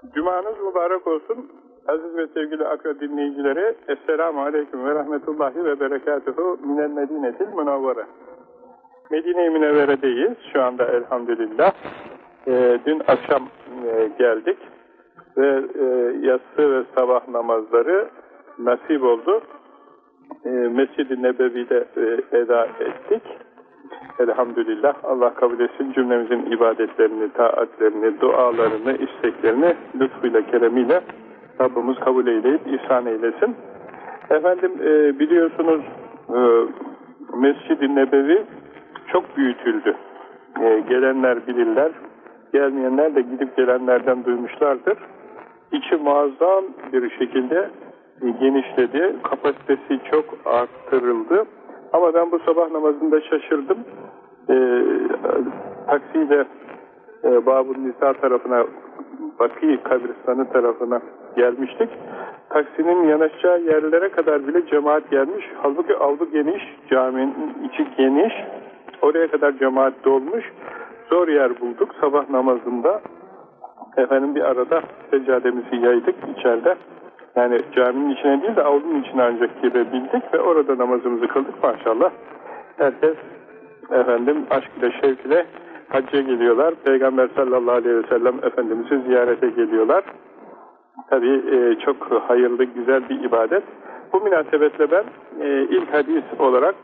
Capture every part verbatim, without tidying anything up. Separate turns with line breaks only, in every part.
Cumanız mübarek olsun. Aziz ve sevgili akra dinleyicileri, Esselamu Aleyküm ve Rahmetullahi ve Berekatuhu minel Medinetil Münavvere. Medine-i Münevvere'deyiz şu anda elhamdülillah. Ee, dün akşam e, geldik ve e, yatsı ve sabah namazları nasip oldu. E, Mescid-i Nebevi'de e, eda ettik. Elhamdülillah. Allah kabul etsin cümlemizin ibadetlerini, taatlerini, dualarını, isteklerini lütfuyla, keremiyle Rabbimiz kabul eyleyip ihsan eylesin. Efendim e, biliyorsunuz e, Mescid-i Nebevi çok büyütüldü. E, gelenler bilirler, gelmeyenler de gidip gelenlerden duymuşlardır. İçi muazzam bir şekilde e, genişledi, kapasitesi çok arttırıldı. Ama ben bu sabah namazında şaşırdım. E, taksiyle e, Bab-ı Nisa tarafına, Baki kabristanı tarafına gelmiştik. Taksinin yanaşacağı yerlere kadar bile cemaat gelmiş. Halbuki avlu geniş, caminin içi geniş. Oraya kadar cemaat dolmuş. Zor yer bulduk sabah namazında. Efendim bir arada seccademizi yaydık içeride. Yani caminin içine değil de avlunun içine ancak girebildik ve orada namazımızı kıldık maşallah. Herkes efendim aşk ile şevk ile hacca geliyorlar. Peygamber sallallahu aleyhi ve sellem Efendimiz'i ziyarete geliyorlar. Tabii e, çok hayırlı, güzel bir ibadet. Bu münasebetle ben e, ilk hadis olarak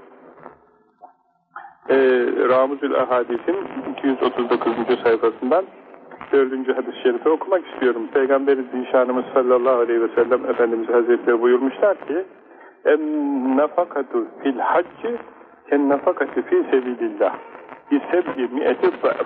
e, Ramuzül Ahadis'in iki yüz otuz dokuzuncu sayfasından dördüncü hadis-i şerifi okumak istiyorum. Peygamber-i Zişanımız sallallahu aleyhi ve sellem Efendimiz Hazretleri buyurmuşlar ki en-nafakatu fil-hacci ken-nafakatu fî sebilillah bi-seb'i mi'eti zâf.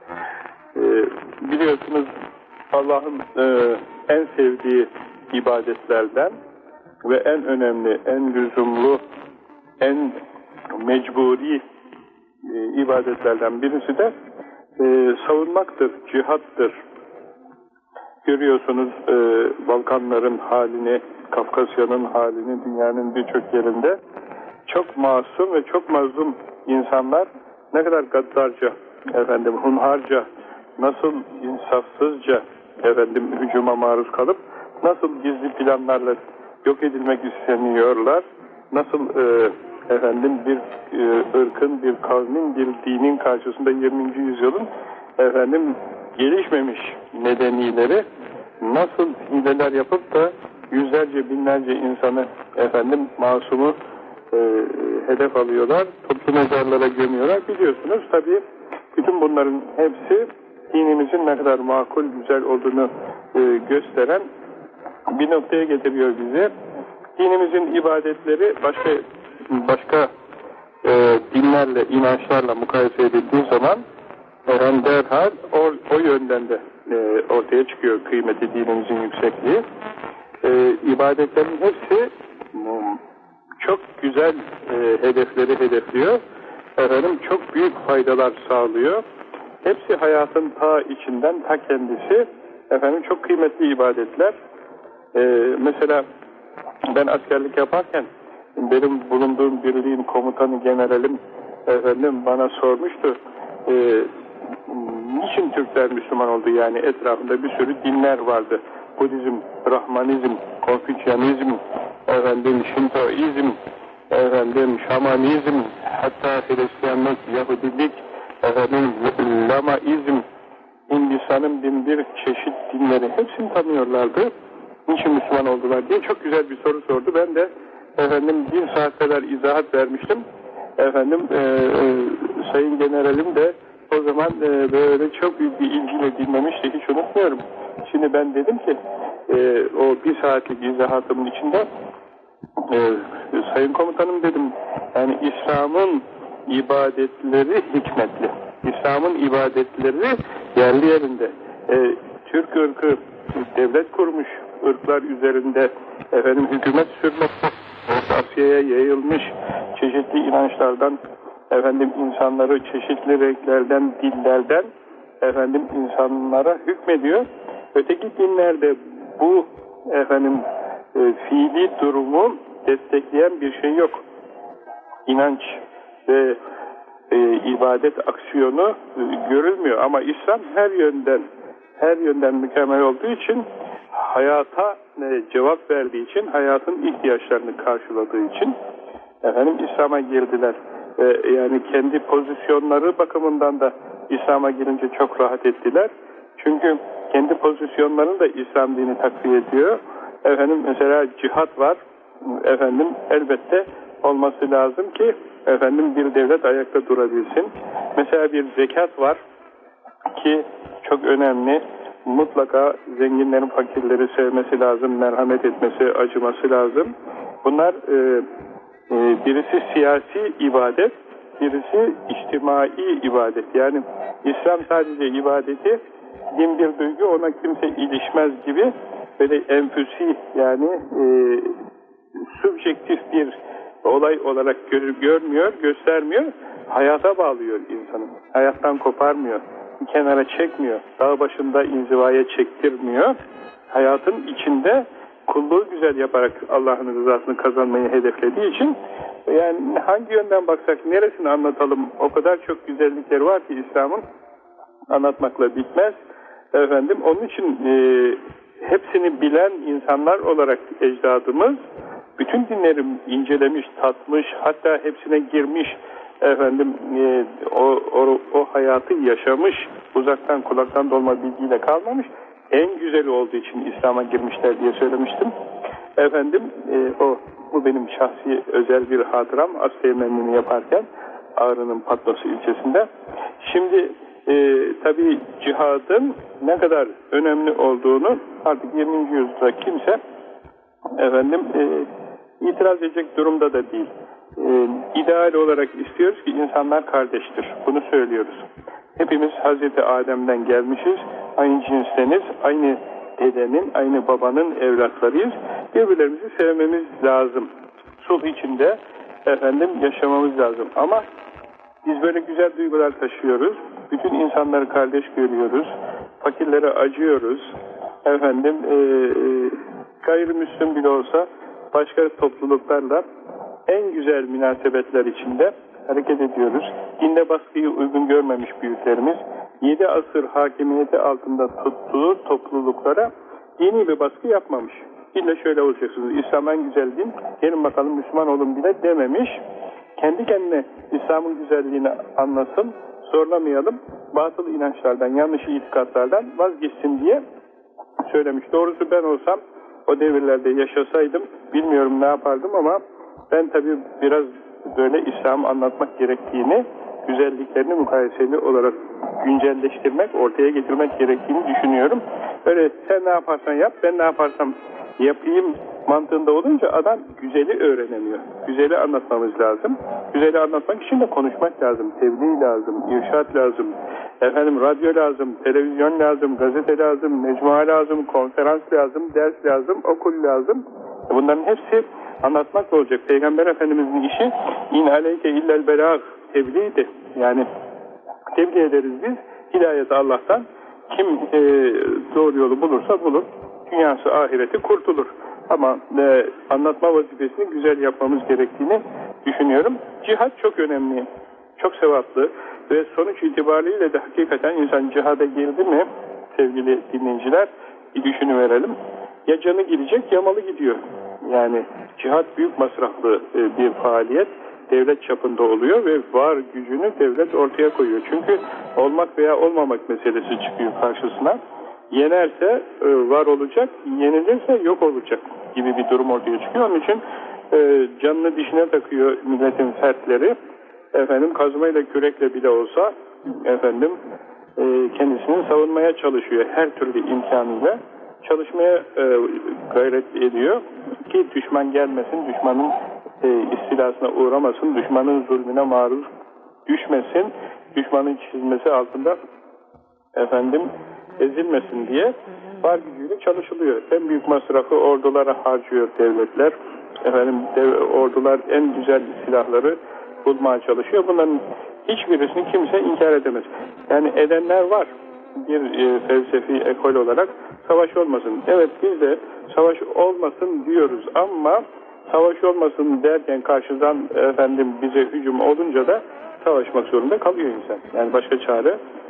Biliyorsunuz Allah'ın e, en sevdiği ibadetlerden ve en önemli, en lüzumlu, en mecburi e, ibadetlerden birisi de e, savunmaktır, cihattır. Görüyorsunuz e, Balkanların halini, Kafkasya'nın halini, dünyanın birçok yerinde çok masum ve çok mazlum insanlar ne kadar gaddarca, efendim hunharca, nasıl insafsızca efendim hücuma maruz kalıp nasıl gizli planlarla yok edilmek isteniyorlar, nasıl e, efendim bir e, ırkın, bir kavmin, bir dinin karşısında yirminci yüzyılın efendim gelişmemiş medenileri nasıl hileler yapıp da yüzlerce binlerce insanı efendim masumu e, hedef alıyorlar, toplu mezarlara gömüyorlar. Biliyorsunuz tabii bütün bunların hepsi dinimizin ne kadar makul, güzel olduğunu e, gösteren bir noktaya getiriyor bizi. Dinimizin ibadetleri başka başka e, dinlerle, inançlarla mukayese edildiği zaman hem derhal o, o yönden de e, ortaya çıkıyor kıymeti, dinimizin yüksekliği. E, ibadetlerin hepsi çok güzel e, hedefleri hedefliyor. Efendim çok büyük faydalar sağlıyor. Hepsi hayatın ta içinden, ta kendisi efendim çok kıymetli ibadetler. Ee, mesela ben askerlik yaparken benim bulunduğum birliğin komutanı generalim efendim bana sormuştu. E, niçin Türkler Müslüman oldu? Yani etrafında bir sürü dinler vardı. Budizm, Brahmanizm, Konfüçyanizm, efendim Şintoizm, efendim Şamanizm, hatta Hristiyanlık, Yahudilik, efendim Lamaizm, Hindistan'ın bin bir çeşit dinleri hepsini tanıyorlardı. Niçin Müslüman oldular diye çok güzel bir soru sordu. Ben de efendim bir saat kadar izahat vermiştim. Efendim e, e, Sayın Generalim de o zaman e, böyle çok büyük bir ilgiyle dinlemişti. Hiç unutmuyorum. Şimdi ben dedim ki e, o bir saatlik izahatımın içinde e, Sayın Komutanım dedim, yani İslam'ın ibadetleri hikmetli. İslam'ın ibadetleri yerli yerinde. E, Türk ırkı devlet kurmuş, ırklar üzerinde efendim hükümet sürmekte, Orta Asya'ya yayılmış çeşitli inançlardan efendim insanları çeşitli renklerden, dillerden efendim insanlara hükmediyor. Öteki dinlerde bu efendim e, fiili durumu destekleyen bir şey yok. İnanç ve e, ibadet aksiyonu e, görülmüyor ama İslam her yönden her yönden mükemmel olduğu için, hayata e, cevap verdiği için, hayatın ihtiyaçlarını karşıladığı için efendim İslam'a girdiler. E, yani kendi pozisyonları bakımından da İslam'a girince çok rahat ettiler. Çünkü kendi pozisyonlarını da İslam dini takviye ediyor. Efendim mesela cihat var. Efendim elbette olması lazım ki efendim bir devlet ayakta durabilsin. Mesela bir zekat var ki çok önemli. Mutlaka zenginlerin fakirleri sevmesi lazım, merhamet etmesi, acıması lazım. Bunlar e, e, birisi siyasi ibadet, birisi içtimai ibadet. Yani İslam sadece ibadeti, din bir duygu, ona kimse ilişmez gibi böyle enfüsi yani e, subjektif bir olay olarak gör, görmüyor, göstermiyor, hayata bağlıyor insanı. Hayattan koparmıyor, bir kenara çekmiyor, dağ başında inzivaya çektirmiyor. Hayatın içinde kulluğu güzel yaparak Allah'ın rızasını kazanmayı hedeflediği için yani hangi yönden baksak neresini anlatalım, o kadar çok güzellikleri var ki İslam'ın, anlatmakla bitmez. Efendim onun için e, hepsini bilen insanlar olarak ecdadımız bütün dinleri incelemiş, tatmış, hatta hepsine girmiş, efendim e, o, o, o hayatı yaşamış, uzaktan kulaktan dolma bilgiyle kalmamış, en güzeli olduğu için İslam'a girmişler diye söylemiştim. Efendim e, o bu benim şahsi özel bir hatıram, Asya Memnun'u yaparken Ağrı'nın Patnos ilçesinde. Şimdi e, tabii cihadın ne kadar önemli olduğunu artık yirminci yüzyılda kimse efendim e, itiraz edecek durumda da değil. E, ideal olarak istiyoruz ki insanlar kardeştir. Bunu söylüyoruz. Hepimiz Hazreti Adem'den gelmişiz. Aynı cinsteniz, aynı dedenin, aynı babanın evlatlarıyız. Birbirlerimizi sevmemiz lazım. Sulh içinde efendim yaşamamız lazım. Ama biz böyle güzel duygular taşıyoruz. Bütün insanları kardeş görüyoruz. Fakirlere acıyoruz. Efendim e, gayrimüslim bile olsa başka topluluklarla en güzel münasebetler içinde hareket ediyoruz. Dinde baskıyı uygun görmemiş büyüklerimiz yedi asır hakimiyeti altında tuttuğu topluluklara dini bir baskı yapmamış. İlla şöyle olacaksınız, İslam en güzel din, gelin bakalım Müslüman olun bile dememiş. Kendi kendine İslam'ın güzelliğini anlasın, zorlamayalım, batıl inançlardan, yanlış itikatlardan vazgeçsin diye söylemiş. Doğrusu ben olsam, o devirlerde yaşasaydım, bilmiyorum ne yapardım ama ben tabii biraz böyle İslam'ı anlatmak gerektiğini, güzelliklerini mukayeseli olarak güncelleştirmek, ortaya getirmek gerektiğini düşünüyorum. Öyle sen ne yaparsan yap, ben ne yaparsam yapayım mantığında olunca adam güzeli öğrenemiyor. Güzeli anlatmamız lazım. Güzeli anlatmak için de konuşmak lazım. Tebliğ lazım, irşat lazım, efendim radyo lazım, televizyon lazım, gazete lazım, mecmua lazım, konferans lazım, ders lazım, okul lazım. Bunların hepsi anlatmakla olacak. Peygamber Efendimiz'in işi in aleyke illel belâh tebliğdi. Yani tebliğ ederiz biz. Hidayet Allah'tan. Kim e, doğru yolu bulursa bulur. Dünyası ahireti kurtulur. Ama e, anlatma vazifesini güzel yapmamız gerektiğini düşünüyorum. Cihad çok önemli. Çok sevaplı. Ve sonuç itibariyle de hakikaten insan cihada girdi mi sevgili dinleyiciler bir düşünüverelim. Ya canı gidecek ya malı gidiyor. Yani cihad büyük masraflı e, bir faaliyet. Devlet çapında oluyor ve var gücünü devlet ortaya koyuyor. Çünkü olmak veya olmamak meselesi çıkıyor karşısına. Yenerse e, var olacak, yenilirse yok olacak gibi bir durum ortaya çıkıyor. Onun için e, canını dişine takıyor milletin fertleri. Efendim kazmayla kürekle bile olsa efendim e, kendisini savunmaya çalışıyor her türlü imkanıyla. Çalışmaya e, gayret ediyor ki düşman gelmesin, düşmanın e, istilasına uğramasın, düşmanın zulmüne maruz düşmesin, düşmanın çizmesi altında efendim ezilmesin diye var gücüyle çalışılıyor. En büyük masrafı ordulara harcıyor devletler. Efendim dev, ordular en güzel silahları bulmaya çalışıyor. Bunların hiçbirisini kimse inkar edemez. Yani edenler var. Bir e, felsefi ekol olarak savaş olmasın. Evet biz de savaş olmasın diyoruz ama savaş olmasın derken karşıdan efendim bize hücum olunca da savaşmak zorunda kalıyor insan. Yani başka çare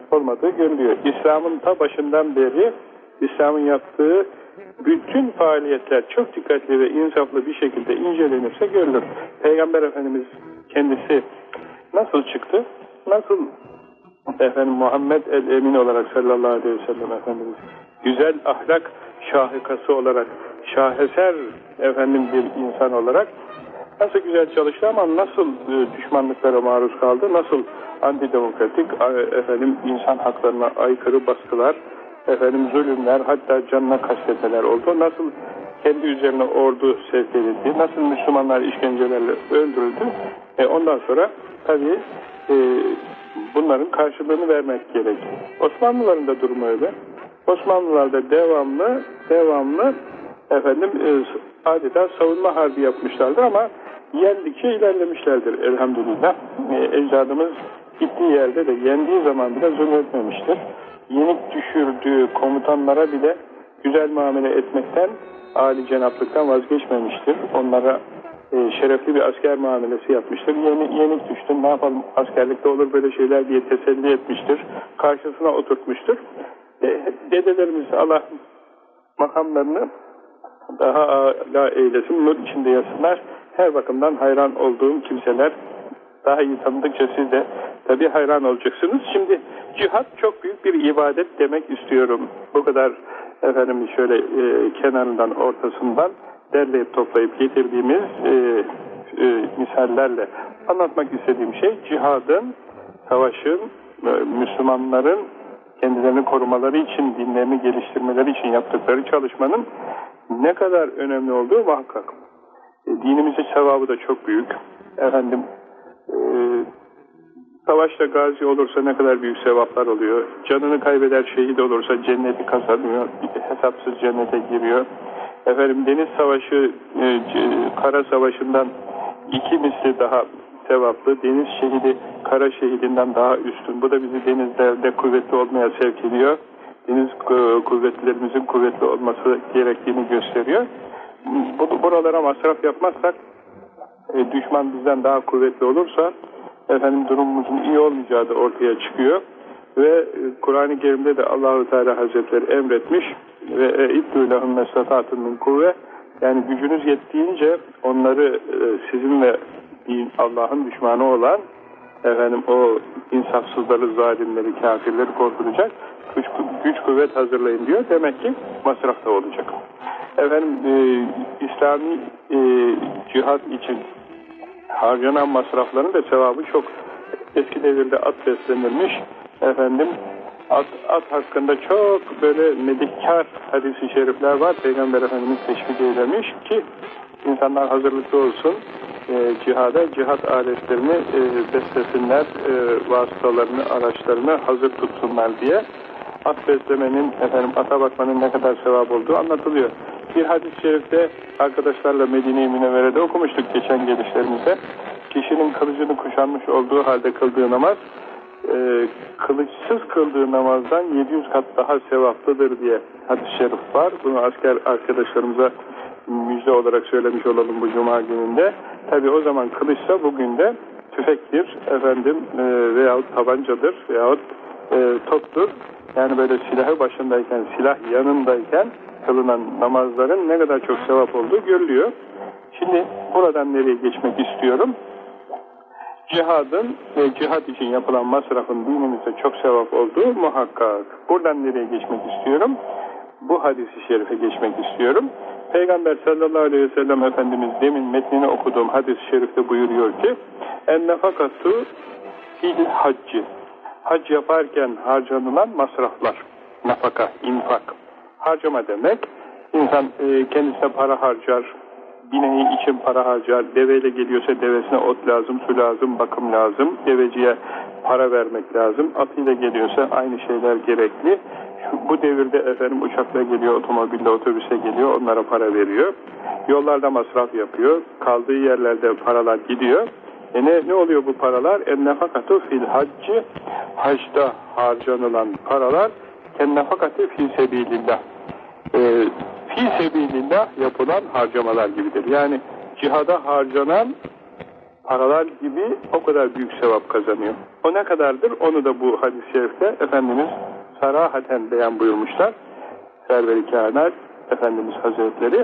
olmadığı görülüyor. İslam'ın ta başından beri İslam'ın yaptığı bütün faaliyetler çok dikkatli ve insaflı bir şekilde incelenirse görülür. Peygamber Efendimiz kendisi nasıl çıktı? Nasıl efendim Muhammed el-Emin olarak sallallahu aleyhi ve sellem Efendimiz güzel ahlak şahikası olarak, şaheser efendim bir insan olarak nasıl güzel çalıştı ama nasıl düşmanlıklara maruz kaldı, nasıl antidemokratik efendim insan haklarına aykırı baskılar, efendim zulümler, hatta canına kasteteler oldu. Nasıl kendi üzerine ordu sevk edildi, nasıl Müslümanlar işkencelerle öldürüldü. E ondan sonra tabii e, bunların karşılığını vermek gerek. Osmanlıların da durumu öyle. Osmanlılar da devamlı, devamlı efendim e, adeta savunma harbi yapmışlardır ama yendikçe ilerlemişlerdir elhamdülillah. E, ecdadımız gittiği yerde de yendiği zaman bile zulmetmemiştir. Yenik düşürdüğü komutanlara bile güzel muamele etmekten, âli cenaplıktan vazgeçmemiştir. Onlara e, şerefli bir asker muamelesi yapmıştır. Yeni, yenik düştün, ne yapalım, askerlikte olur böyle şeyler diye teselli etmiştir. Karşısına oturtmuştur. De, dedelerimiz Allah makamlarını daha âlâ eylesin, nur içinde yatsınlar. Her bakımdan hayran olduğum kimseler. Daha iyi tanıdıkça siz de tabii hayran olacaksınız. Şimdi cihat çok büyük bir ibadet demek istiyorum. Bu kadar efendim şöyle e, kenarından ortasından derleyip toplayıp getirdiğimiz e, e, misallerle anlatmak istediğim şey cihadın, savaşın, e, Müslümanların kendilerini korumaları için, dinlerini geliştirmeleri için yaptıkları çalışmanın ne kadar önemli olduğu muhakkak. E, dinimizin sevabı da çok büyük. Efendim e, savaşta gazi olursa ne kadar büyük sevaplar oluyor. Canını kaybeder, şehit olursa cenneti kazanıyor. Hesapsız cennete giriyor. Efendim deniz savaşı e, kara savaşından iki misli daha sevaplı. Deniz şehidi kara şehidinden daha üstün. Bu da bizi denizlerde kuvvetli olmaya sevk ediyor. Deniz kuvvetlerimizin kuvvetli olması gerektiğini gösteriyor. Bu, buralara masraf yapmazsak e, düşman bizden daha kuvvetli olursa efendim durumumuzun iyi olmayacağı da ortaya çıkıyor. Ve e, Kur'an-ı Kerim'de de Allah-u Teala Hazretleri emretmiş ve اِدُّوا لَهُمْ مَسْتَطَعْتُمْ مِنْ قُوَّةٍ yani gücünüz yettiğince onları e, sizin ve Allah'ın düşmanı olan efendim o insafsızları, zalimleri, kafirleri korkutacak güç, güç kuvvet hazırlayın diyor. Demek ki masraf da olacak. Efendim e, İslami e, cihat için harcanan masrafların da sevabı çok. Eski devirde at beslenirmiş. Efendim at, at hakkında çok böyle medikkar hadis-i şerifler var. Peygamber Efendimiz teşvik eylemiş ki insanlar hazırlıklı olsun. E, cihada, cihat aletlerini e, beslesinler, e, vasıtalarını, araçlarını hazır tutsunlar diye. At beslemenin, efendim ata bakmanın ne kadar sevap olduğu anlatılıyor. Bir hadis-i şerifte arkadaşlarla Medine-i Münevvere'de okumuştuk geçen gelişlerimizde. Kişinin kılıcını kuşanmış olduğu halde kıldığı namaz, e, kılıçsız kıldığı namazdan yedi yüz kat daha sevaplıdır diye hadis-i şerif var. Bunu asker arkadaşlarımıza müjde olarak söylemiş olalım bu cuma gününde. Tabi o zaman kılıçsa bugün de tüfektir, efendim e, veyahut tabancadır veyahut e, toptur. Yani böyle silahı başındayken, silah yanındayken kılınan namazların ne kadar çok sevap olduğu görülüyor. Şimdi buradan nereye geçmek istiyorum? Cihadın ve cihat için yapılan masrafın dinimizde çok sevap olduğu muhakkak. Buradan nereye geçmek istiyorum? Bu hadis-i şerife geçmek istiyorum. Peygamber sallallahu aleyhi ve sellem Efendimiz demin metnini okuduğum hadis-i şerifte buyuruyor ki en-nefakatu fil haccı, hac yaparken harcanılan masraflar, nafaka, infak, harcama demek. İnsan e, kendisine para harcar, bineği için para harcar, deveyle geliyorsa devesine ot lazım, su lazım, bakım lazım, deveciye para vermek lazım, atıyla geliyorsa aynı şeyler gerekli. Şu, bu devirde efendim uçakla geliyor, otomobille, otobüse geliyor, onlara para veriyor. Yollarda masraf yapıyor, kaldığı yerlerde paralar gidiyor. E ne, ne oluyor bu paralar? En-nefakatu fil haccı, hacda harcanılan paralar en-nefakatu fil sebilillah. E, fi sebilillah yapılan harcamalar gibidir. Yani cihada harcanan paralar gibi o kadar büyük sevap kazanıyor. O ne kadardır? Onu da bu hadis-i şerifte Efendimiz sarahaten beyan buyurmuşlar. Server-i Kainat Efendimiz Hazretleri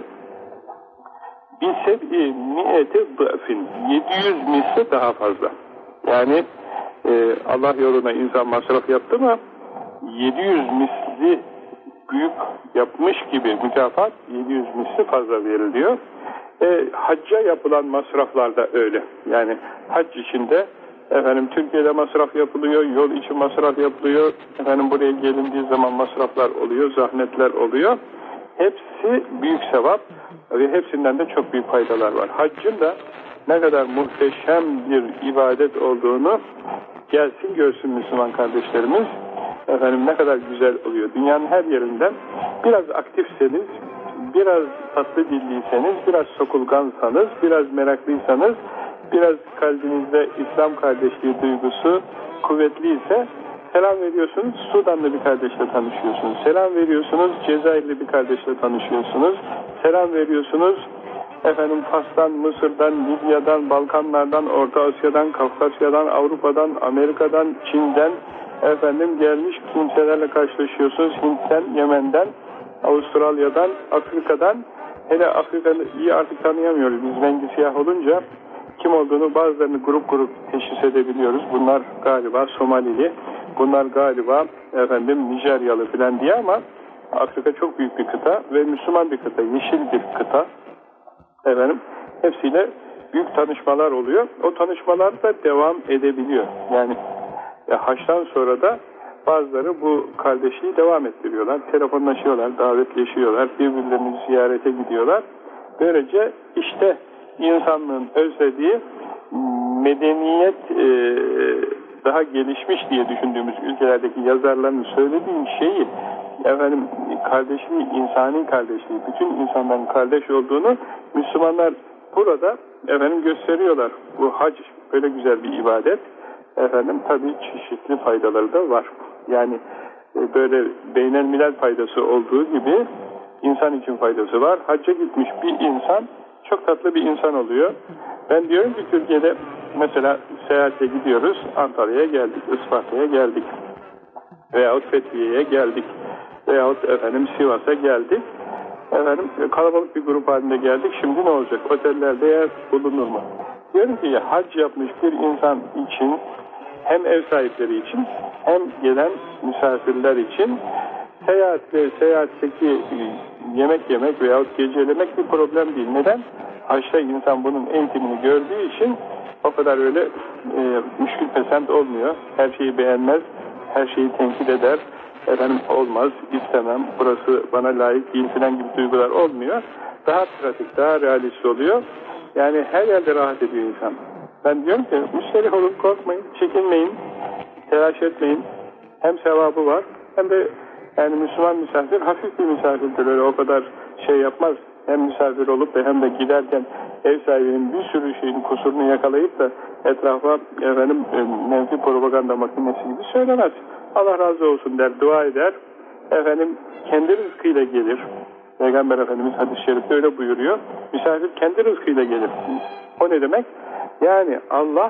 biseb'i mi'eti dı'fin yedi yüz misli daha fazla. Yani e, Allah yoluna insan masraf yaptı mı yedi yüz misli büyük yapmış gibi mükafat yedi yüz misli fazla veriliyor. E, hacca yapılan masraflar da öyle. Yani hac içinde efendim Türkiye'de masraf yapılıyor, yol için masraf yapılıyor, efendim buraya gelindiği zaman masraflar oluyor, zahmetler oluyor. Hepsi büyük sevap ve hepsinden de çok büyük faydalar var. Haccın da ne kadar muhteşem bir ibadet olduğunu gelsin görsün Müslüman kardeşlerimiz. Efendim ne kadar güzel oluyor. Dünyanın her yerinden biraz aktifseniz, biraz tatlı dilliyseniz, biraz sokulgansanız, biraz meraklıysanız, biraz kalbinizde İslam kardeşliği duygusu kuvvetliyse selam veriyorsunuz, Sudanlı bir kardeşle tanışıyorsunuz. Selam veriyorsunuz, Cezayirli bir kardeşle tanışıyorsunuz. Selam veriyorsunuz, efendim Fas'tan, Mısır'dan, Libya'dan, Balkanlardan, Orta Asya'dan, Kafkasya'dan, Avrupa'dan, Amerika'dan, Çin'den efendim gelmiş kimselerle karşılaşıyorsunuz. Hint'ten, Yemen'den, Avustralya'dan, Afrika'dan. Hele Afrika'yı iyi artık tanıyamıyoruz. Biz rengi siyah olunca kim olduğunu bazılarını grup grup teşhis edebiliyoruz. Bunlar galiba Somalili, bunlar galiba efendim Nijeryalı filan diye ama Afrika çok büyük bir kıta ve Müslüman bir kıta, yeşil bir kıta. Efendim hepsiyle büyük tanışmalar oluyor. O tanışmalar da devam edebiliyor. Yani ya haçtan sonra da bazıları bu kardeşliği devam ettiriyorlar. Telefonlaşıyorlar, davetleşiyorlar, birbirlerini ziyarete gidiyorlar. Böylece işte insanlığın özlediği medeniyet e, daha gelişmiş diye düşündüğümüz ülkelerdeki yazarların söylediği şeyi efendim kardeşliği, insani kardeşliği, bütün insanların kardeş olduğunu Müslümanlar burada efendim gösteriyorlar. Bu hac böyle güzel bir ibadet. Efendim tabii çeşitli faydaları da var. Yani e, böyle beynelmilel faydası olduğu gibi insan için faydası var. Hacca gitmiş bir insan çok tatlı bir insan oluyor. Ben diyorum ki Türkiye'de mesela seyahate gidiyoruz. Antalya'ya geldik, Isparta'ya geldik. Veyahut Fethiye'ye geldik. Veyahut efendim Sivas'a geldik. Efendim kalabalık bir grup halinde geldik. Şimdi ne olacak? Otellerde yer bulunur mu? Diyorum ki ya, hac yapmış bir insan için hem ev sahipleri için hem gelen misafirler için seyahat ve seyahatteki yemek yemek veyahut gecelemek bir problem değil. Neden? Haçta insan bunun eğitimini gördüğü için o kadar öyle e, müşkül pesent olmuyor. Her şeyi beğenmez, her şeyi tenkit eder. Efendim olmaz, istemem, burası bana layık değil filan gibi duygular olmuyor. Daha pratik, daha realist oluyor. Yani her yerde rahat ediyor insan. Ben diyorum ki müşterih olun, korkmayın, çekinmeyin, telaş etmeyin. Hem sevabı var hem de yani Müslüman misafir hafif bir misafirdir, öyle o kadar şey yapmaz. Hem misafir olup da hem de giderken ev sahibinin bir sürü şeyin kusurunu yakalayıp da etrafa efendim menfi propaganda makinesi gibi söylemez. Allah razı olsun der, dua eder. Efendim kendi rızkıyla gelir. Peygamber Efendimiz hadis-i şerifte öyle buyuruyor. Misafir kendi rızkıyla gelir. O ne demek? Yani Allah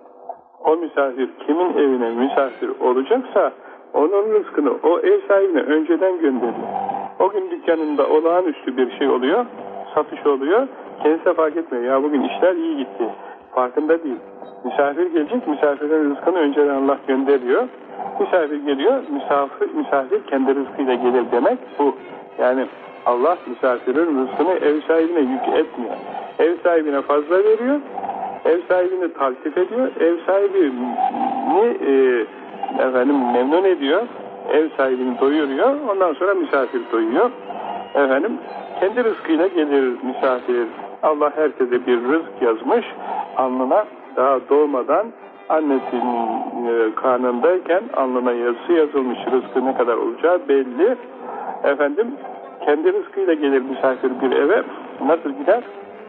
o misafir kimin evine misafir olacaksa onun rızkını o ev sahibine önceden gönderiyor. O gün dükkanında olağanüstü bir şey oluyor, satış oluyor. Kendisi de fark etmiyor. Ya bugün işler iyi gitti. Farkında değil. Misafir gelecek, misafirin rızkını önceden Allah gönderiyor. Misafir geliyor, misafir, misafir kendi rızkıyla gelir demek bu. Yani Allah misafirin rızkını ev sahibine yük etmiyor. Ev sahibine fazla veriyor, ev sahibini taltif ediyor, ev sahibini e, efendim memnun ediyor, ev sahibini doyuruyor, ondan sonra misafir doyuyor. Efendim kendi rızkıyla gelir misafir. Allah herkese bir rızk yazmış, alnına daha doğmadan annesinin e, karnındayken alnına yazısı yazılmış, rızkı ne kadar olacağı belli. Efendim kendi rızkıyla gelir misafir bir eve, nasıl gider?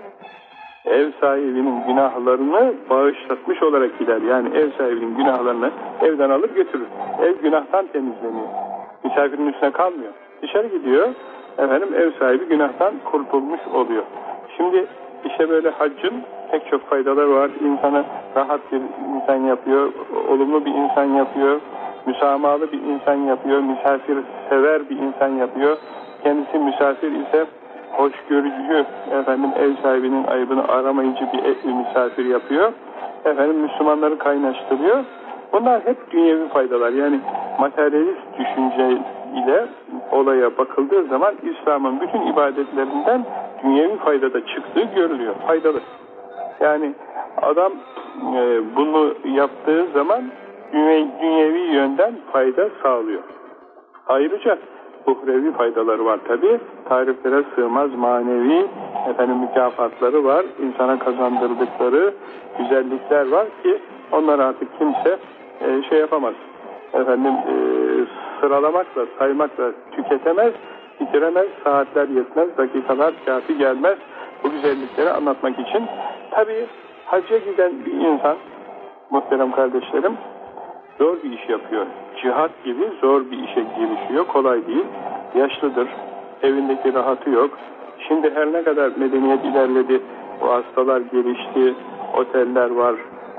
Ev sahibinin günahlarını bağışlatmış olarak gider. Yani ev sahibinin günahlarını evden alıp götürür. Ev günahtan temizleniyor. Misafirin üstüne kalmıyor. Dışarı gidiyor. Efendim ev sahibi günahtan kurtulmuş oluyor. Şimdi işte böyle haccın pek çok faydaları var. İnsanı rahat bir insan yapıyor, olumlu bir insan yapıyor, müsamahalı bir insan yapıyor, misafirsever bir insan yapıyor. Kendisi misafir ise hoşgörücü, efendim ev sahibinin ayıbını aramayıcı bir ev, misafir yapıyor. Efendim Müslümanları kaynaştırıyor. Bunlar hep dünyevi faydalar. Yani materyalist düşünce ile olaya bakıldığı zaman İslam'ın bütün ibadetlerinden dünyevi faydada çıktığı görülüyor. Faydalı. Yani adam e, bunu yaptığı zaman dünyevi yönden fayda sağlıyor. Ayrıca uhrevi faydaları var tabi. Tariflere sığmaz manevi efendim mükafatları var. İnsana kazandırdıkları güzellikler var ki onları artık kimse e, şey yapamaz. Efendim e, sıralamakla, saymakla tüketemez, bitiremez, saatler yetmez, dakikalar kafi gelmez bu güzellikleri anlatmak için. Tabi hacca giden bir insan, muhterem kardeşlerim, zor bir iş yapıyor. Cihat gibi zor bir işe girişiyor. Kolay değil. Yaşlıdır. Evindeki rahatı yok. Şimdi her ne kadar medeniyet ilerledi, bu hastalar gelişti, oteller var.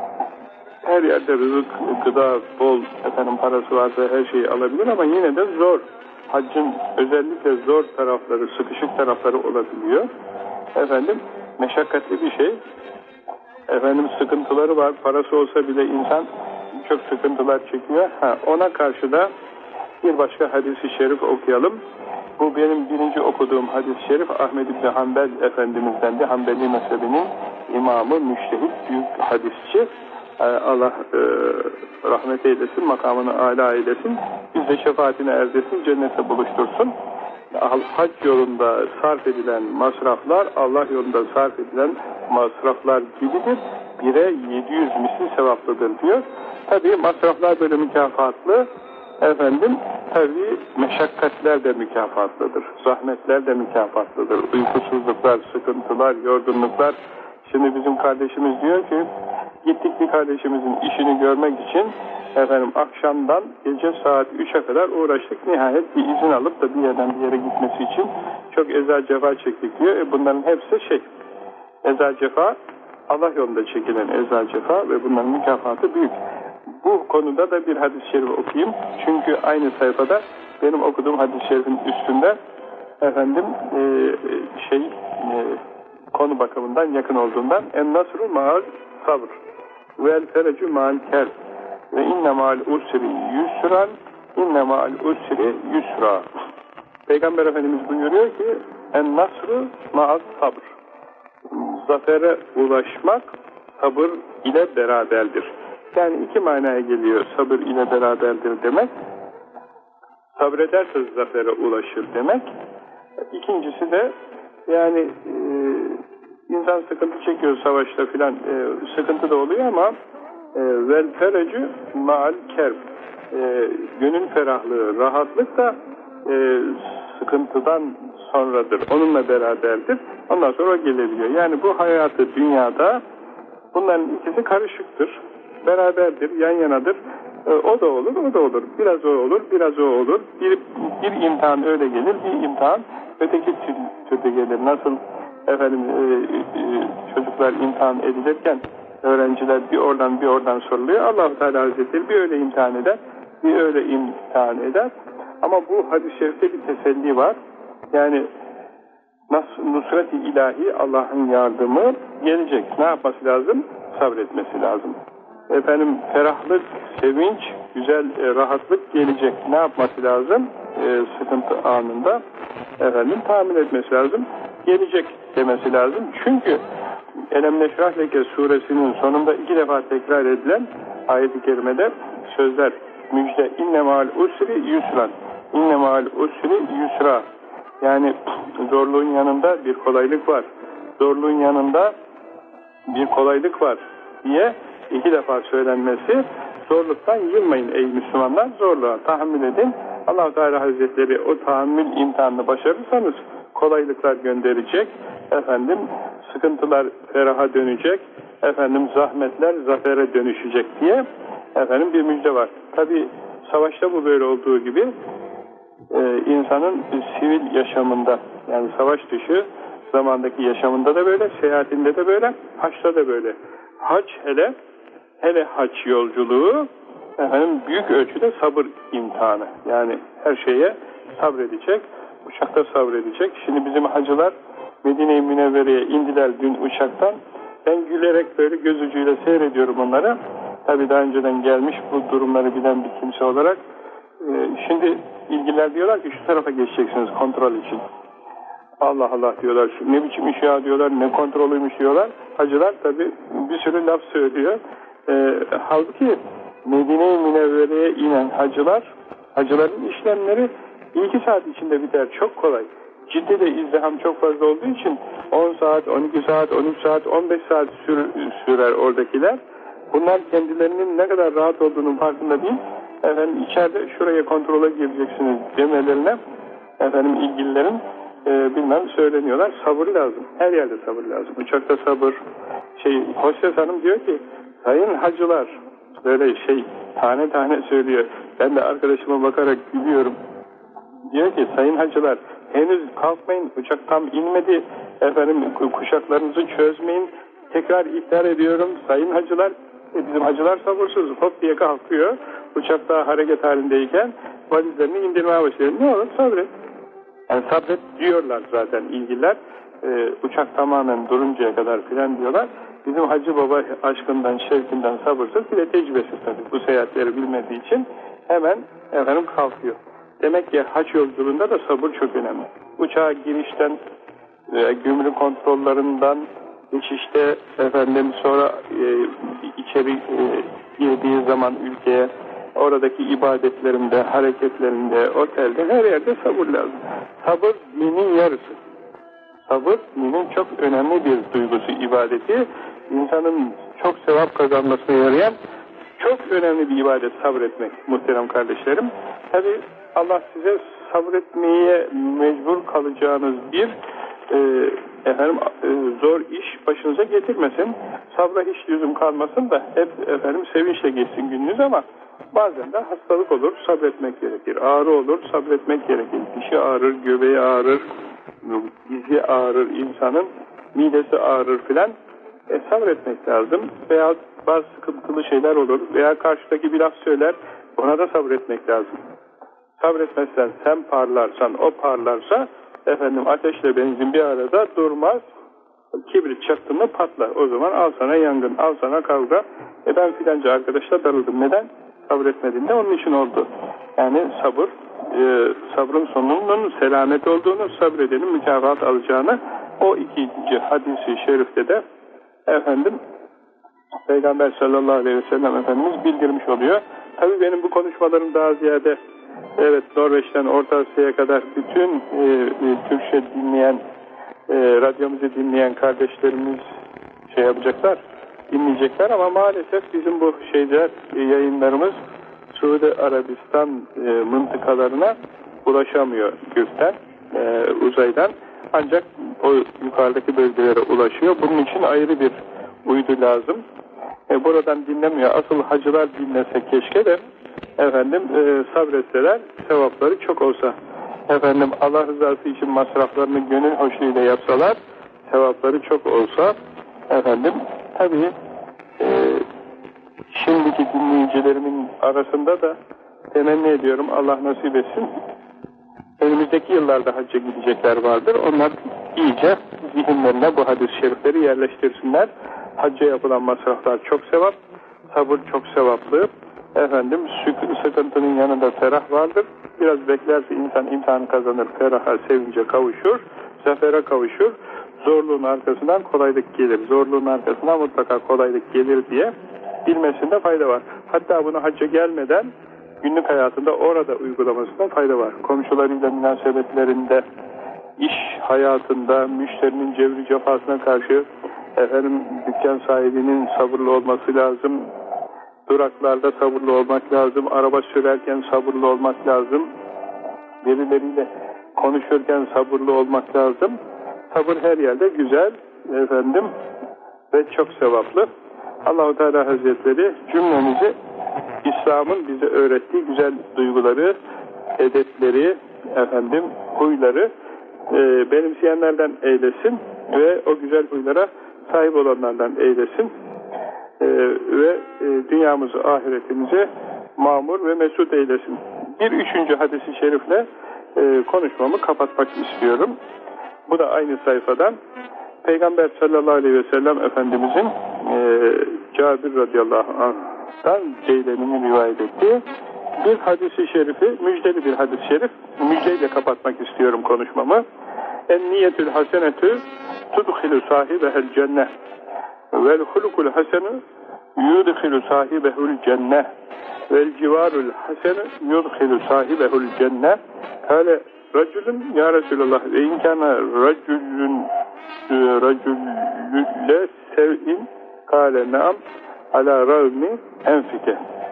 Her yerde rızık, gıda, bol efendim parası varsa her şeyi alabilir ama yine de zor. Haccın özellikle zor tarafları, sıkışık tarafları olabiliyor. Efendim meşakkatli bir şey. Efendim sıkıntıları var. Parası olsa bile insan çok sıkıntılar çekiyor. Ha, ona karşı da bir başka hadis-i şerif okuyalım. Bu benim birinci okuduğum hadis-i şerif Ahmed İbni Hanbel Efendimiz'den de Hanbeli mezhebinin imamı, müştehit, büyük hadisçi. Allah e, rahmet eylesin, makamını âlâ eylesin. Biz de şefaatine erdirsin, cennette buluştursun. Hac yolunda sarf edilen masraflar, Allah yolunda sarf edilen masraflar gibidir. Bire yedi yüz misli sevaplıdır diyor. Tabii masraflar böyle mükafatlı. Efendim, tabii meşakkatler de mükafatlıdır. Zahmetler de mükafatlıdır. Uykusuzluklar, sıkıntılar, yorgunluklar. Şimdi bizim kardeşimiz diyor ki, gittik bir kardeşimizin işini görmek için efendim akşamdan gece saat üçe kadar uğraştık. Nihayet bir izin alıp da bir yerden bir yere gitmesi için çok eza cefa çektik diyor. E bunların hepsi şey, eza cefa, Allah yolunda çekilen eza cefa ve bunların mükafatı büyük. Bu konuda da bir hadis-i şerif okuyayım. Çünkü aynı sayfada benim okuduğum hadis-i şerifin üstünde efendim e, şey e, konu bakımından yakın olduğundan en-nasru ma'al sabr vel ferecu ma'al kerb ve inne ma'al usri yusran inne ma'al usri yusra. Peygamber Efendimiz buyuruyor ki en-nasru ma'al sabr. Zafere ulaşmak sabır ile beraberdir. Yani iki manaya geliyor sabır ile beraberdir demek. Sabrederse zafere ulaşır demek. İkincisi de yani e, insan sıkıntı çekiyor savaşta filan e, sıkıntı da oluyor ama e, vel ferecu ma'al kerb e, gönül ferahlığı, rahatlık da e, sıkıntıdan sonradır. Onunla beraberdir. Ondan sonra gelebiliyor. Yani bu hayatı dünyada bunların ikisi karışıktır. Beraberdir, yan yanadır. E, o da olur, o da olur. Biraz o olur, biraz o olur. Bir, bir imtihan öyle gelir, bir imtihan öteki türde gelir. Nasıl efendim e, e, çocuklar imtihan edilirken öğrenciler bir oradan bir oradan soruluyor. Allah-u Teala Hazretleri bir öyle imtihan eder, bir öyle imtihan eder. Ama bu hadis-i şerifte bir teselli var. Yani nusret-i ilahi, Allah'ın yardımı gelecek. Ne yapması lazım? Sabretmesi lazım. Efendim ferahlık, sevinç, güzel e, rahatlık gelecek. Ne yapması lazım? E, sıkıntı anında efendim tahammül etmesi lazım. Gelecek demesi lazım. Çünkü Elem Neşrah Leke suresinin sonunda iki defa tekrar edilen ayet-i kerimede sözler müjde inne ma'al usri yusran inne ma'al usri yusra. Yani zorluğun yanında bir kolaylık var. Zorluğun yanında bir kolaylık var diye iki defa söylenmesi, zorluktan yılmayın ey Müslümanlar, zorluğa tahammül edin. Allah-u Teala Hazretleri o tahammül imtihanını başarırsanız kolaylıklar gönderecek, efendim sıkıntılar feraha dönecek, efendim zahmetler zafere dönüşecek diye efendim bir müjde var. Tabi savaşta bu böyle olduğu gibi e, insanın sivil yaşamında, yani savaş dışı zamandaki yaşamında da böyle, seyahatinde de böyle, haçta da böyle. Hac hele, hele hac yolculuğu efendim, büyük ölçüde sabır imtihanı. Yani her şeye sabredecek, uçakta sabredecek. Şimdi bizim hacılar Medine-i Münevvere'ye indiler dün uçaktan. Ben gülerek böyle göz ucuyla seyrediyorum onları. Tabii daha önceden gelmiş bu durumları bilen bir kimse olarak. Ee, şimdi ilgililer diyorlar ki şu tarafa geçeceksiniz kontrol için. Allah Allah diyorlar, ne biçim iş ya diyorlar, ne kontrolüymüş diyorlar. Hacılar tabii bir sürü laf söylüyor. Ee, halbuki Medine-i Münevvere'ye inen hacılar, hacıların işlemleri iki saat içinde biter, çok kolay. Ciddi de izdiham çok fazla olduğu için on saat, on iki saat, on üç saat, on beş saat sür, sürer oradakiler. Bunlar kendilerinin ne kadar rahat olduğunun farkında değil. Efendim içeride şuraya kontrole gireceksiniz demelerine efendim ilgililerin e, bilmem söyleniyorlar. Sabır lazım. Her yerde sabır lazım. Uçakta sabır. Şey, hostes hanım diyor ki sayın hacılar, böyle şey tane tane söylüyor. Ben de arkadaşıma bakarak gülüyorum. Diyor ki sayın hacılar, henüz kalkmayın, uçak tam inmedi, efendim kuşaklarınızı çözmeyin, tekrar ihtar ediyorum sayın hacılar. E bizim hacılar sabırsız, hop diye kalkıyor, uçak daha hareket halindeyken valizlerini indirmeye başlıyor. Ne olur sabret. Yani sabret diyorlar zaten ilgililer, e, uçak tamamen duruncaya kadar filan diyorlar. Bizim hacı baba aşkından, şevkinden sabırsız, bir de tecrübesiz tabii bu seyahatleri bilmediği için hemen efendim kalkıyor. Demek ki hac yolculuğunda da sabır çok önemli. Uçağa girişten, e, gümrük kontrollerinden, geçişte efendim sonra e, içeri e, girdiği zaman ülkeye, oradaki ibadetlerinde, hareketlerinde, otelde, her yerde sabır lazım. Sabır dinin yarısı. Sabır dinin çok önemli bir duygusu, ibadeti. İnsanın çok sevap kazanmasına yarayan çok önemli bir ibadet sabretmek muhterem kardeşlerim. Tabi Allah size sabretmeye mecbur kalacağınız bir e, efendim e, zor iş başınıza getirmesin. Sabra hiç lüzum kalmasın da hep efendim sevinçle geçsin gününüz, ama bazen de hastalık olur, sabretmek gerekir. Ağrı olur, sabretmek gerekir. Dişi ağrır, göbeği ağrır, dizi ağrır insanın, midesi ağrır filan. E, sabretmek lazım. Veya bazı sıkıntılı şeyler olur. Veya karşıdaki bir laf söyler, ona da sabretmek lazım. Sabretmezsen, sen parlarsan, o parlarsa efendim ateşle benzin bir arada durmaz. Kibrit çaktın mı patlar. O zaman al sana yangın, al sana kavga. E ben filanca arkadaşla darıldım. Neden? Sabretmediğinde onun için oldu. Yani sabır, e, sabrın sonunun selamet olduğunu, sabredenin mükafat alacağını o ikinci hadisi şerifte de efendim Peygamber sallallahu aleyhi ve sellem Efendimiz bildirmiş oluyor. Tabii benim bu konuşmalarım daha ziyade evet Norveç'ten Orta Asya'ya kadar bütün e, e, Türkçe dinleyen, e, radyomuzu dinleyen kardeşlerimiz şey yapacaklar, dinleyecekler, ama maalesef bizim bu şeyde e, yayınlarımız Suudi Arabistan e, mıntıkalarına ulaşamıyor gökten, e, uzaydan. Ancak o yukarıdaki bölgelere ulaşıyor. Bunun için ayrı bir uydu lazım. E, buradan dinlemiyor. Asıl hacılar dinlese keşke de efendim e, sabretseler, sevapları çok olsa. Efendim Allah rızası için masraflarını gönül hoşluğuyla yapsalar, sevapları çok olsa. Efendim tabii e, şimdiki dinleyicilerimin arasında da temenni ediyorum, Allah nasip etsin. Önümüzdeki yıllarda hacca gidecekler vardır. Onlar iyice zihinlerine bu hadis-i şerifleri yerleştirsinler. Hacca yapılan masraflar çok sevap, sabır çok sevaplı. Efendim sıkıntının yanında ferah vardır. Biraz beklerse insan imtihanı kazanır, feraha, sevince kavuşur, zafere kavuşur. Zorluğun arkasından kolaylık gelir. Zorluğun arkasından mutlaka kolaylık gelir diye bilmesinde fayda var. Hatta bunu hacca gelmeden günlük hayatında orada uygulamasında fayda var. Komşularıyla münasebetlerinde, iş hayatında, müşterinin cevri cefasına karşı efendim dükkan sahibinin sabırlı olması lazım. Duraklarda sabırlı olmak lazım. Araba sürerken sabırlı olmak lazım. Birileriyle konuşurken sabırlı olmak lazım. Sabır her yerde güzel efendim ve çok sevaplı. Allah-u Teala Hazretleri cümlemizi İslam'ın bize öğrettiği güzel duyguları, edepleri, efendim huyları e, benimseyenlerden eylesin ve o güzel huylara sahip olanlardan eylesin. E, ve e, dünyamızı, ahiretimizi mamur ve mesut eylesin. Bir üçüncü hadis-i şerifle e, konuşmamı kapatmak istiyorum. Bu da aynı sayfadan. Peygamber sallallahu aleyhi ve sellem Efendimizin e, Cabir radıyallahu anh'tan Ceylan'ın rivayet ettiği bir hadis-i şerifi, müjdeli bir hadis-i şerif, müjdeyle kapatmak istiyorum konuşmamı. En-niyetül hasenetü tudhilu sahibehel cenneh vel hulukul hasenu yudhilu sahibehul cenneh vel civarul hasenu yudhilu sahibehul cenneh. Kale racülün ya Resulallah ve inkâne racülün racülle sev'in kâle naam ala ravmi enfike.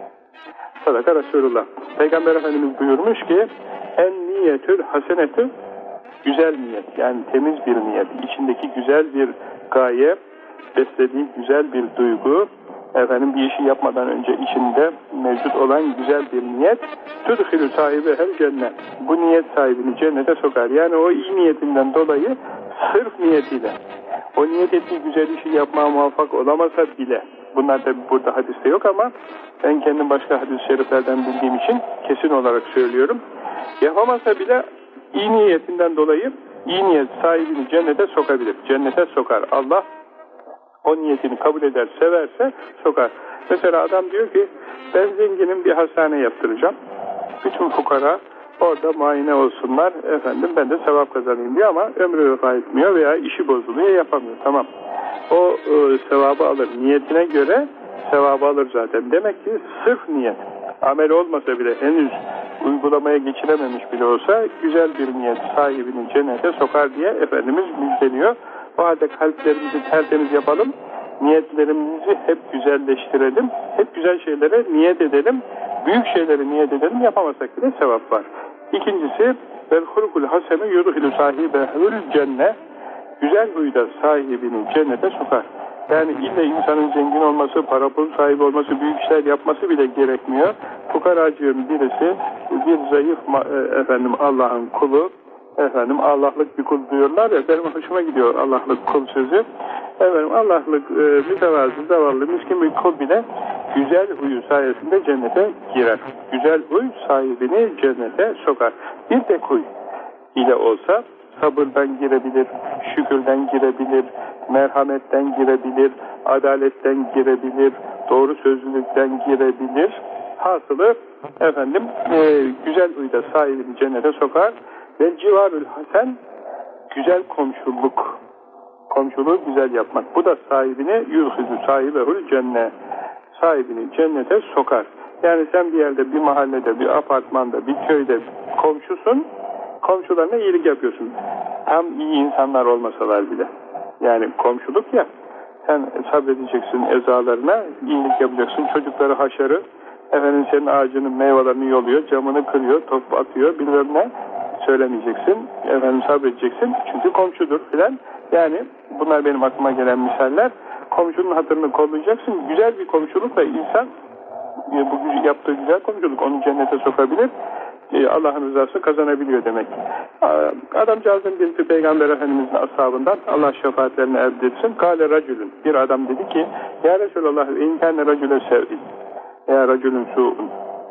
Sadaka Resulullah. Peygamber Efendimiz buyurmuş ki en niyetül hasenetü güzel niyet, yani temiz bir niyet, içindeki güzel bir gaye, beslediği güzel bir duygu, efendim bir işi yapmadan önce içinde mevcut olan güzel bir niyet, tudhilü sahibi her cennet. Bu niyet sahibini cennete sokar. Yani o iyi niyetinden dolayı sırf niyetiyle, o niyet ettiği güzel işi yapmaya muvaffak olamasa bile, bunlar da burada hadiste yok ama ben kendim başka hadis-i şeriflerden bildiğim için kesin olarak söylüyorum. Yapamasa bile iyi niyetinden dolayı iyi niyet sahibini cennete sokabilir. Cennete sokar. Allah o niyetini kabul eder, severse sokar. Mesela adam diyor ki ben zenginim, bir hastane yaptıracağım. Bütün fukara orada muayene olsunlar. Efendim ben de sevap kazanayım diyor ama ömrü vefa etmiyor veya işi bozuluyor, yapamıyor. Tamam. O e, sevabı alır. Niyetine göre sevabı alır zaten. Demek ki sırf niyet. Amel olmasa bile, henüz uygulamaya geçirememiş bile olsa güzel bir niyet sahibini cennete sokar diye Efendimiz müjdeliyor. O halde kalplerimizi tertemiz yapalım, niyetlerimizi hep güzelleştirelim, hep güzel şeylere niyet edelim, büyük şeylere niyet edelim, yapamasak bile sevap var. İkincisi, vel hulukul hasenu yudhilu sahibehül cennet, güzel huyda sahibini cennete sokar. Yani illa insanın zengin olması, para pul sahibi olması, büyük işler yapması bile gerekmiyor. Fukaracığın birisi, bir zayıf efendim Allah'ın kulu, efendim Allah'lık bir kul diyorlar ya, benim hoşuma gidiyor Allah'lık kul sözü. Efendim Allah'lık e, mütevazı, zavallı, miskin bir kul bile güzel huyu sayesinde cennete girer. Güzel huy sahibini cennete sokar. Bir tek huy ile olsa sabırdan girebilir, şükürden girebilir, merhametten girebilir, adaletten girebilir, doğru sözlülükten girebilir. Hasılı efendim e, güzel huyda sahibini cennete sokar. Ve civarül hasen, güzel komşuluk. Komşuluğu güzel yapmak. Bu da sahibini yudhilu sahibehül cennet. Sahibini cennete sokar. Yani sen bir yerde, bir mahallede, bir apartmanda, bir köyde komşusun, komşularına iyilik yapıyorsun. Tam iyi insanlar olmasalar bile. Yani komşuluk ya, sen sabredeceksin ezalarına, iyilik yapacaksın, çocukları haşarı, efendim senin ağacının meyvelerini yoluyor, camını kırıyor, top atıyor, bilmem ne, söylemeyeceksin, efendim sabredeceksin, çünkü komşudur filan. Yani bunlar benim aklıma gelen misaller. Komşunun hatırını kollayacaksın, güzel bir komşulukla insan, bu yaptığı güzel komşuluk onu cennete sokabilir, Allah'ın rızası kazanabiliyor demek. Adamcağızın birisi Peygamber Efendimiz'in ashabından, Allah şefaatlerini elde etsin. Kâle racülün, bir adam dedi ki ya Resulallah inkâne racüle sev'in ya racülün su'un,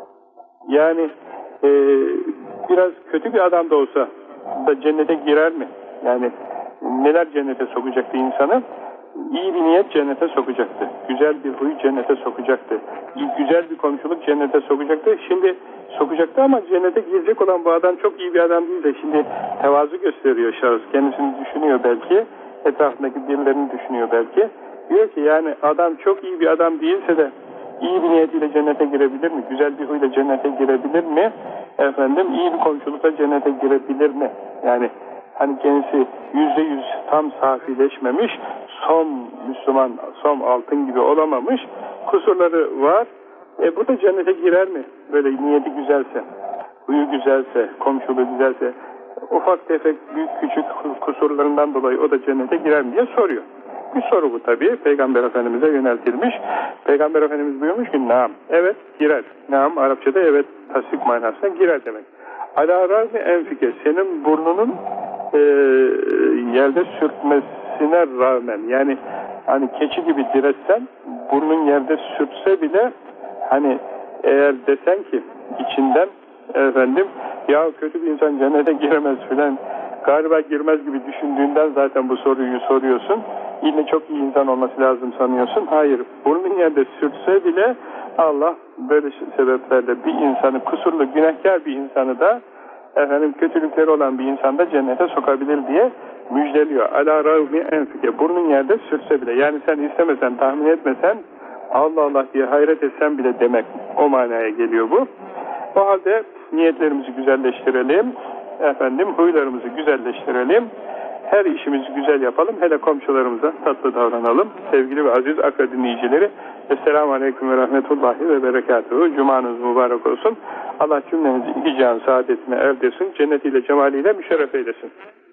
yani e, biraz kötü bir adam da olsa da cennete girer mi? Yani neler cennete sokacaktı insanı? İyi bir niyet cennete sokacaktı. Güzel bir huy cennete sokacaktı. Güzel bir komşuluk cennete sokacaktı. Şimdi sokacaktı ama cennete girecek olan bu adam çok iyi bir adam değil de şimdi tevazu gösteriyor şahıs. Kendisini düşünüyor belki. Etrafındaki birilerini düşünüyor belki. Diyor ki yani adam çok iyi bir adam değilse de iyi bir niyetiyle cennete girebilir mi? Güzel bir huyla cennete girebilir mi? Efendim iyi bir komşulukla cennete girebilir mi? Yani hani kendisi yüzde yüz tam safileşmemiş, son Müslüman, son altın gibi olamamış, kusurları var. E bu da cennete girer mi? Böyle niyeti güzelse, huyu güzelse, komşuluğu güzelse, ufak tefek, büyük küçük kusurlarından dolayı o da cennete girer mi diye soruyor. Bir soru bu tabii. Peygamber Efendimiz'e yöneltilmiş. Peygamber Efendimiz buyurmuş ki naam, evet girer. Naam Arapçada evet tasdik manasına girer demek. Alâ râzi enfike, senin burnunun e, yerde sürtmesine rağmen, yani hani keçi gibi diretsen, burnun yerde sürtse bile, hani eğer desen ki içinden, efendim, ya kötü bir insan cennete giremez filan, galiba girmez gibi düşündüğünden zaten bu soruyu soruyorsun. Yine çok iyi insan olması lazım sanıyorsun. Hayır, burnun yerde sürtse bile Allah böyle sebeplerle bir insanı, kusurlu, günahkar bir insanı da, efendim, kötülükleri olan bir insan da cennete sokabilir diye müjdeliyor. Ala râvmi enfike, burnun yerde sürtse bile, yani sen istemesen, tahmin etmesen, Allah Allah diye hayret etsen bile demek, o manaya geliyor bu. O halde niyetlerimizi güzelleştirelim, efendim, huylarımızı güzelleştirelim, her işimizi güzel yapalım, hele komşularımıza tatlı davranalım. Sevgili ve aziz Akra dinleyicileri, Esselamu Aleyküm ve Rahmetullahi ve Berekatuhu. Cumanız mübarek olsun. Allah cümlenizi iki cihan saadetine erdirsin, cennetiyle, cemaliyle müşerref eylesin.